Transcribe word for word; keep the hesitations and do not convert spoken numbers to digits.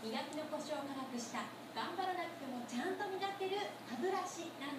磨き残しを科学した頑張らなくてもちゃんと磨ける歯ブラシなん